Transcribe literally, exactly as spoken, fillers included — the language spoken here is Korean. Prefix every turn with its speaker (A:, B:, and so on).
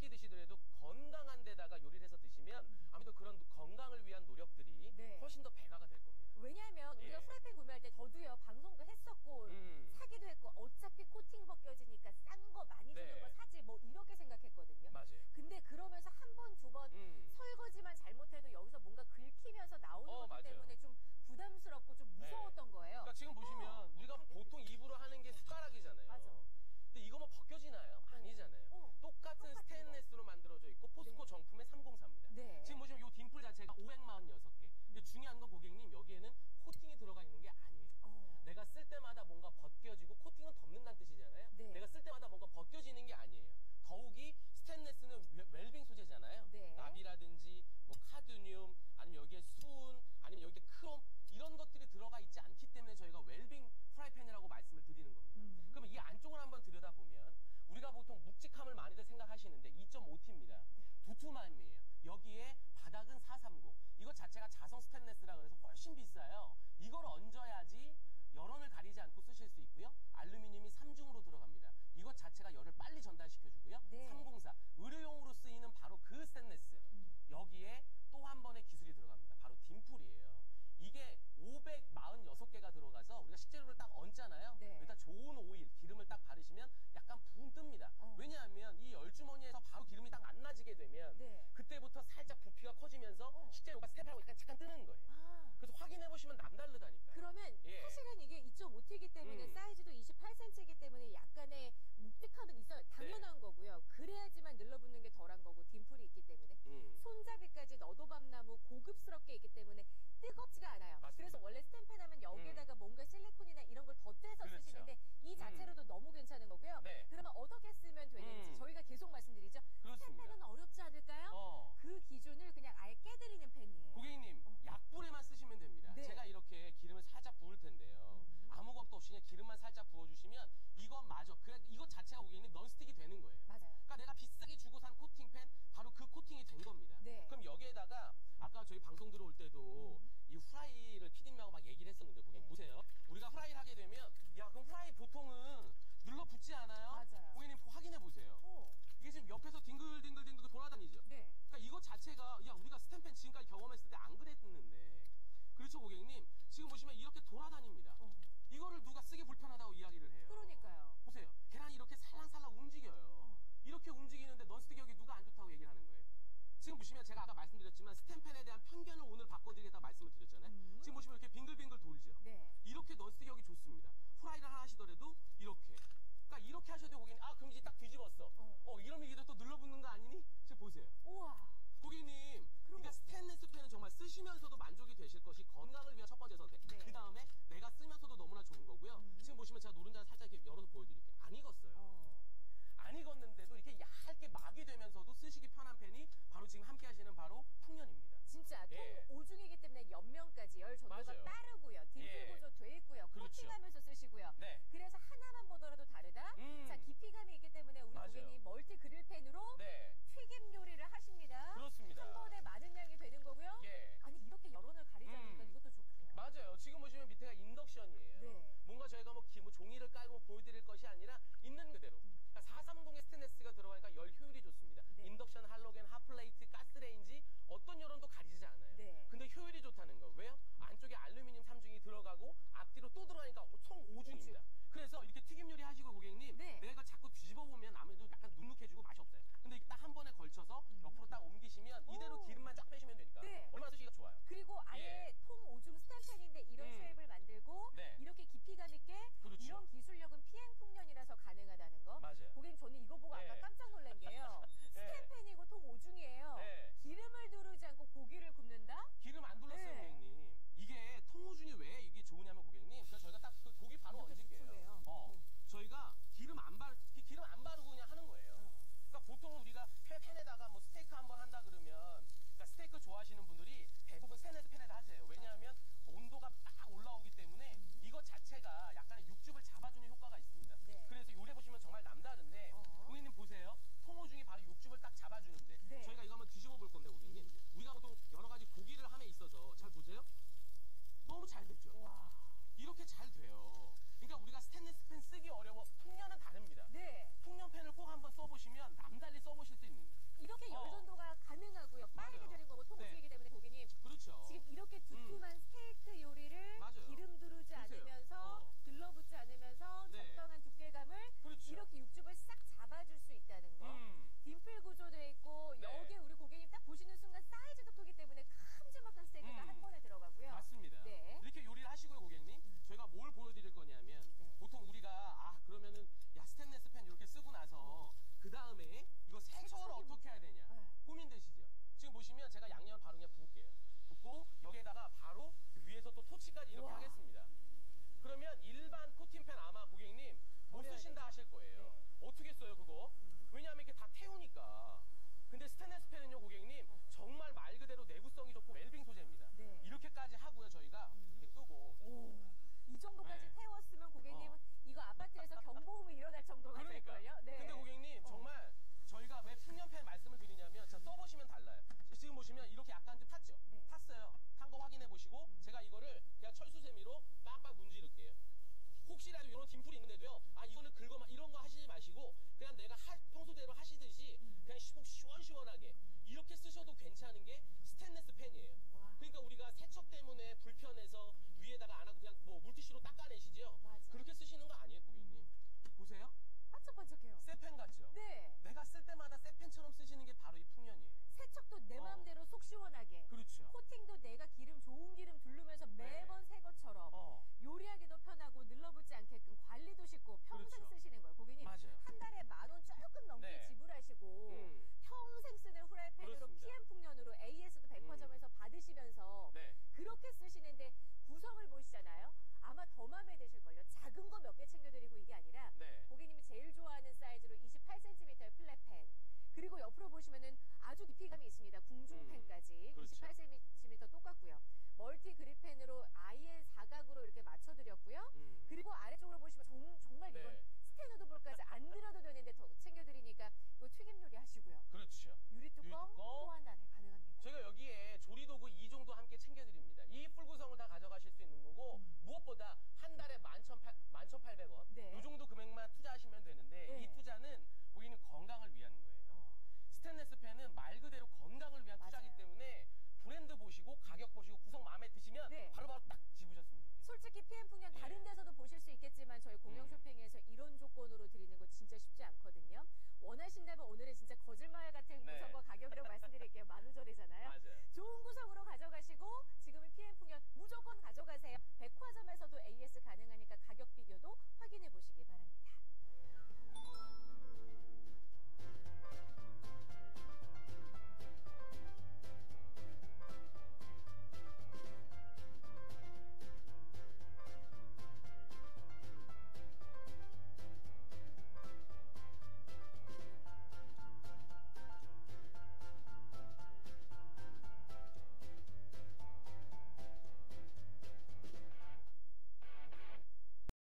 A: 끼 드시더라도 건강한 데다가 요리를 해서 드시면 음. 아무래도 그런 건강을 위한 노력들이 네. 훨씬 더 배가가 될 겁니다.
B: 왜냐하면 우리가 예. 프라이팬 구매할 때 저도요 방송도 했었고 음. 사기도 했고 어차피 코팅 벗겨지니까 싼 거 많이 주는 네. 거 사지 뭐 이렇게 생각했거든요. 맞아요. 근데 그러면서 한 번 두 번 음. 설거지만 잘못해도 여기서 뭔가 긁히면서 나오는 어, 것들 맞아요. 때문에 좀 부담스럽고 좀 무서웠던 네. 거예요.
A: 그러니까 지금 보시면 어. 우리가 보통 입으로 하는 게 숟가락이잖아요. 맞아. 근데 이거 뭐 벗겨지나요? 어. 아니잖아요. 어. 똑같은 스테인레스로 만들어져 있고 포스코 네. 정품의 삼공사입니다. 네. 지금 보시면 이 딤플 자체가 오백사십육 개. 근데 중요한 건 고객님 여기에는 코팅이 들어가 있는 게 아니에요. 어. 내가 쓸 때마다 뭔가 벗겨지고 코팅은 덮는다는 뜻이잖아요. 네. 내가 쓸 때마다 뭔가 벗겨지는 게 아니에요. 더욱이 스테인레스는 웰빙 소재잖아요. 네. 납이라든지 뭐 카드뮴 아니면 여기에 수은 아니면 여기에 크롬 이런 것들이 들어가 있지 않기 때문에 저희가 웰빙 프라이팬이라고 말씀을 드리는 겁니다. 음. 그러면 이 안쪽을 한번 들여다보면 우리가 보통 묵직함을 많이들 생각하시는데 이 점 오 티입니다. 네. 두툼함이에요. 여기에 바닥은 사백삼십. 이것 자체가 자성 스테인레스라 그래서 훨씬 비싸요. 이걸 얹어야지 열원을 가리지 않고 쓰실 수 있고요. 알루미늄이 삼중으로 들어갑니다. 이것 자체가 열을 빨리 전달시켜주고요. 네. 삼공사 의료용으로 쓰이는 바로 그 스테인레스. 음. 여기에 또 한 번의 기술이 들어갑니다. 바로 딤플이에요. 이게 오백사십육 개가 들어가서 우리가 식재료를 딱 얹잖아요. 네. 여기다 좋은 오일, 기름을 딱 바르시면 약간 붕 뜹니다. 어. 왜냐하면 이 열주머니에서 바로 기름이 딱 안 나지게 되면 네. 그때부터 살짝 부피가 커지면서 어. 식재료가 스텝하고 약간 잠깐 뜨는 거예요. 아. 그래서 확인해보시면 남다르다니까요.
B: 그러면 예. 사실은 이게 이 점 오 티이기 때문에 음. 사이즈도 이십팔 센티미터이기 때문에 약간의 묵직함은 있어요. 당연한 네. 거고요. 그래야지만 늘러붙는 게 덜한 거고 딤플이 있기 때문에 음. 손잡이까지 너도밤나무 고급스럽게 있기 때문에 뜨겁지가 않아요. 맞습니다. 그래서 원래 스텐팬 하면 여기에다가 음. 뭔가 실리콘이나 이런 걸 덧대서 그렇죠. 쓰시는데 이 자체로도 음. 너무 괜찮은 거고요. 네. 그러면 어떻게 쓰면 되는지 음. 저희가 계속 말씀드리죠. 스텐팬은 어렵지 않을까요? 어. 그 기준을 그냥 아예 깨드리는 팬이에요.
A: 고객님 어. 약불에만 쓰시면 됩니다. 네. 제가 이렇게 기름을 살짝 부을 텐데요. 음. 아무것도 없이 그냥 기름만 살짝 부어주시면 이건 맞아. 그래, 이것 자체가 고객님 넌스틱이 되는 거예요.
B: 맞아요.
A: 그러니까 내가 비싸게 주고 산 코팅팬 바로 그 코팅이 된 겁니다. 네. 그럼 여기에다가 아까 저희 방송 들어올 때도 음. 이 후라이를 피디님하고 막 얘기를 했었는데 고객님 네. 보세요. 우리가 후라이를 하게 되면 야 그럼 후라이 보통은 눌러붙지 않아요? 맞아요. 고객님 확인해 보세요. 오. 이게 지금 옆에서 딩글딩글딩글 돌아다니죠? 네. 그러니까 이것 자체가 야 우리가 스텐팬 지금까지 경험했을 때 안 그랬는데 그렇죠 고객님? 지금 보시면 이렇게 돌아다닙니다. 어. 이거를 누가 쓰기 불편하다고 이야기를 해요.
B: 그러니까요.
A: 보세요. 계란이 이렇게 살랑살랑 움직여요. 어. 이렇게 움직이는데 넌스틱 여기 누가 안 좋다고 얘기를 하는 거예요. 지금 보시면 제가 아까 말씀드렸지만 스텐팬에 대한 편견을 오늘 바꿔드리겠다 말씀을 드렸잖아요. 음. 지금 보시면 이렇게 빙글빙글 돌죠. 네. 이렇게 넌스틱 여기 좋습니다. 후라이를 하나 하시더라도 이렇게. 그러니까 이렇게 하셔도 고객님 아 그럼 이제 딱 뒤집었어. 어, 어 이러면 이게 또 눌러붙는 거 아니니? 지금 보세요. 우와. 고객님, 그러니까 스테인리스 팬은 정말 쓰시면서도 만족이 되실 것이 건강을 위한 첫 번째 선택. 네. 그 다음에 내가 쓰